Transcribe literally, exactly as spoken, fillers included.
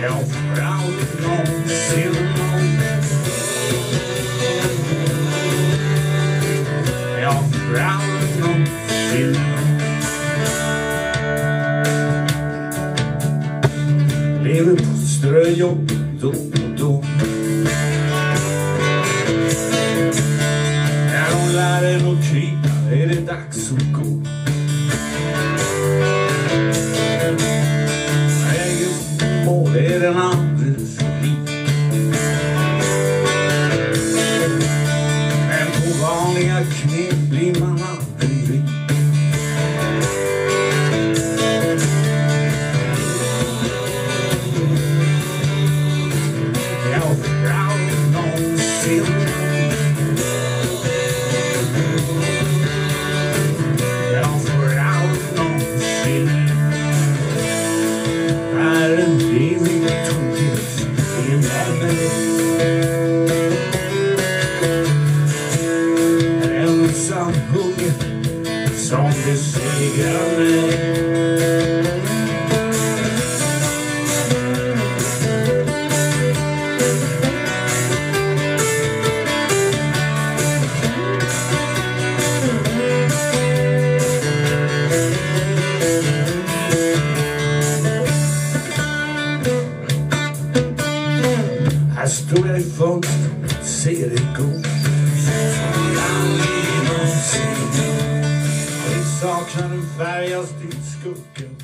Jag får aldrig någonsin någon. Jag får aldrig någonsin någon. Lever på ströjobb då och då. När hon lär en att krypa är det dags att gå. Vägen mål är den alldeles för lik. Men på vanliga knep blir man aldrig rik. Jag får aldrig någonsin. Jag får aldrig någonsin. Är en evig tomhet innan mig. En ensam hunger som besegrar mig. Här står jag i fönstret, ser det gå. Jag får aldrig någonsin. Jag saknar den färgaste skuggan.